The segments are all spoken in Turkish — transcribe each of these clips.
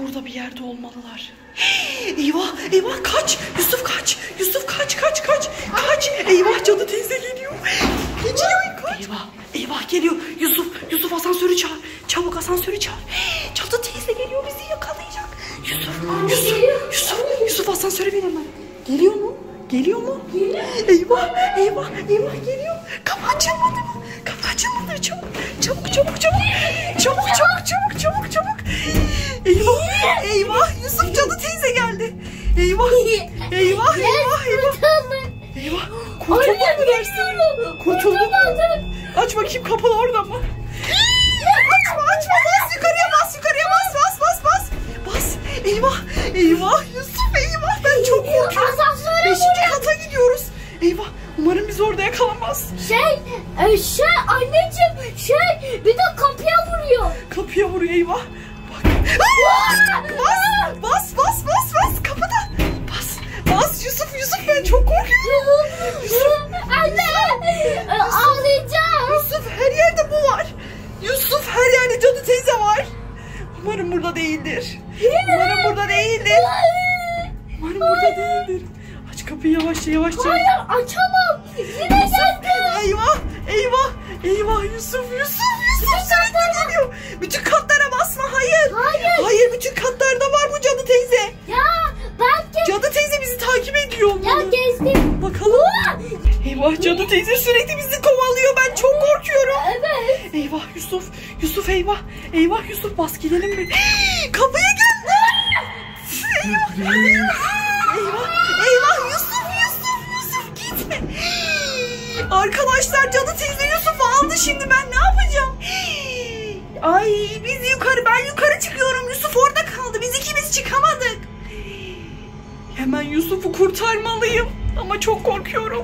Burada bir yerde olmalılar. Eyvah, eyvah, kaç. Yusuf kaç. Yusuf kaç. Kaç. Eyvah, cadı teyze geliyor. Geliyor, kaç. Eyvah, eyvah geliyor. Yusuf asansörü çağır. Çabuk asansörü çağır. Cadı teyze geliyor, bizi yakalayacak. Yusuf asansöre bin hemen. Geliyor mu? Eyvah geliyor. Kapı açılmadı mı? Çabuk. Eyvah Yusuf, cadı teyze geldi. Eyvah. Kurtuldun mu dersin? Kurtuldun mu? Aç bakayım, kapı orada mı? Açma. Bas yukarıya bas. Eyvah Yusuf, ben çok korkuyorum. 5. kata gidiyoruz. Eyvah, umarım bizi orada yakalamaz. Anneciğim bir de kapıya vuruyor. Eyvah. Bas kapıda. Bas Yusuf, ben çok korkuyorum. Anne, ağlayacağım. Yusuf, her yerde bu var. Yusuf, her yerde cadı teyze var. Umarım burada değildir. Aç kapıyı yavaşça. Hayır, açamam. Yine geldi. Eyvah Yusuf sürekli geliyor. Bütün katlara basma, hayır. Bütün katlarda var bu cadı teyze. Ya ben Cadı teyze bizi takip ediyor. gezdim. Bakalım. Eyvah, cadı teyze sürekli bizi kovalıyor. Ben çok korkuyorum. Evet. Eyvah Yusuf, eyvah Yusuf, bas gidelim mi? Kapıya geldi. Eyvah Yusuf gitme. Arkadaşlar, cadı teyze Yusuf'u aldı, şimdi ben ne yapacağım? Ay, ben yukarı çıkıyorum. Yusuf orada kaldı. Biz ikimiz çıkamadık. Hemen Yusuf'u kurtarmalıyım. Ama çok korkuyorum.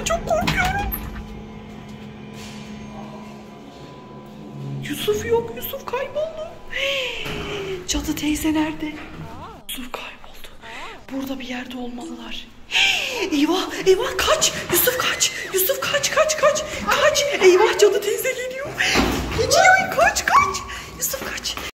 Yusuf yok. Yusuf kayboldu. Cadı teyze nerede? Yusuf kayboldu. Burada bir yerde olmalılar. Eyvah, kaç. Yusuf kaç. Eyvah, cadı teyze geliyor. Kaç. Yusuf kaç.